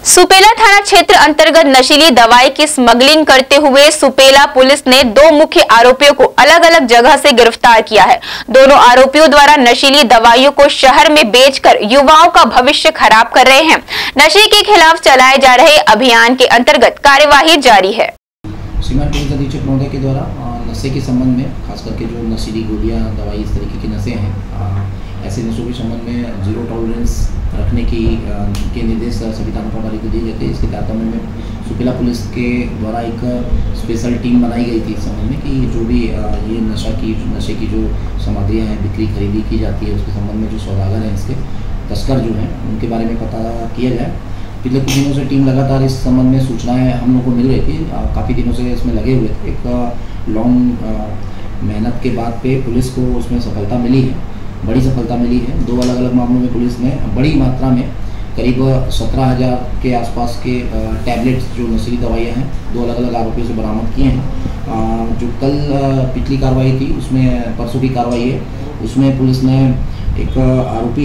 सुपेला थाना क्षेत्र अंतर्गत नशीली दवाई की स्मगलिंग करते हुए सुपेला पुलिस ने 2 मुख्य आरोपियों को अलग अलग जगह से गिरफ्तार किया है। दोनों आरोपियों द्वारा नशीली दवाइयों को शहर में बेचकर युवाओं का भविष्य खराब कर रहे हैं। नशे के खिलाफ चलाए जा रहे अभियान के अंतर्गत कार्यवाही जारी है। सीमांत पुलिस अधीक्षक महोदय के द्वारा नशे के संबंध में, खास करके जो नशीली गोलियां, दवाई, इस तरीके के नशे हैं, ऐसे नशों के संबंध में जीरो टॉलरेंस रखने की के निर्देश सभी थाना प्रभारी को दिए जाते हैं। इसके तारतम्य में सुपेला पुलिस के द्वारा एक स्पेशल टीम बनाई गई थी इस संबंध में कि जो भी ये नशे की जो सामग्रियाँ हैं, बिक्री खरीदी की जाती है, उसके संबंध में जो सौदागर हैं, इसके तस्कर जो हैं, उनके बारे में पता किया जाए। पिछले कुछ दिनों से टीम लगातार इस संबंध में सूचनाएं हम लोग को मिल रही थी। काफ़ी दिनों से इसमें लगे हुए थे। एक लॉन्ग मेहनत के बाद पे पुलिस को उसमें सफलता मिली है, बड़ी सफलता मिली है। 2 अलग अलग मामलों में पुलिस ने बड़ी मात्रा में करीब 17,000 के आसपास के टैबलेट्स, जो नशीली दवाइयाँ हैं, 2 अलग अलग आरोपियों से बरामद किए हैं। जो कल पिछली कार्रवाई थी, उसमें परसों की कार्रवाई है, उसमें पुलिस ने एक आरोपी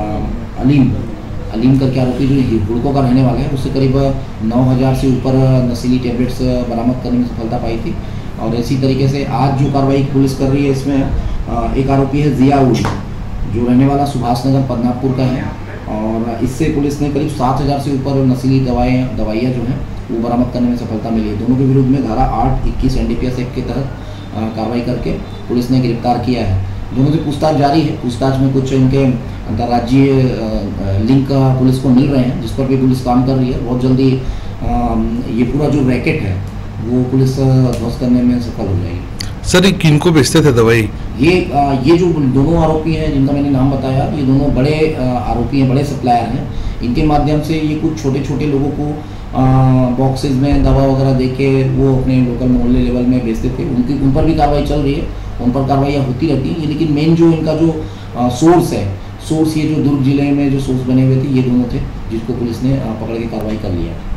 है अलीम करके आरोपी, जो हुड़कों का रहने वाला है, उससे करीब 9,000 से ऊपर नशीली टैबलेट्स बरामद करने में सफलता पाई थी। और इसी तरीके से आज जो कार्रवाई पुलिस कर रही है, इसमें एक आरोपी है जियाउल, जो रहने वाला सुभाष नगर पदनापुर का है। और इससे पुलिस ने करीब 7,000 से ऊपर नशीली दवाइयाँ जो हैं वो बरामद करने में सफलता मिली है। दोनों के विरुद्ध में धारा 821 NDPS एक्ट के तहत कार्रवाई करके पुलिस ने गिरफ्तार किया है। दोनों से पूछताछ जारी है। पूछताछ में कुछ इनके अंतर्राज्यीय लिंक पुलिस को मिल रहे हैं, जिस पर भी पुलिस काम कर रही है। बहुत जल्दी ये पूरा जो रैकेट है वो पुलिस ध्वस्त करने में सफल हो जाएगी। सर, किनको बेचते थे दवाई? ये जो दोनों आरोपी हैं, जिनका मैंने नाम बताया, ये दोनों बड़े आरोपी हैं, बड़े सप्लायर हैं। इनके माध्यम से ये कुछ छोटे छोटे लोगों को बॉक्सेस में दवा वगैरह देके वो अपने लोकल मोहल्ले लेवल में बेचते थे। उन पर भी कार्रवाई चल रही है, उन पर कार्रवाइयाँ होती रहती हैं। लेकिन मेन जो इनका जो सोर्स ये जो दुर्ग जिले में जो सोर्स बने हुए थे, ये दोनों थे, जिसको पुलिस ने पकड़ के कार्रवाई कर लिया।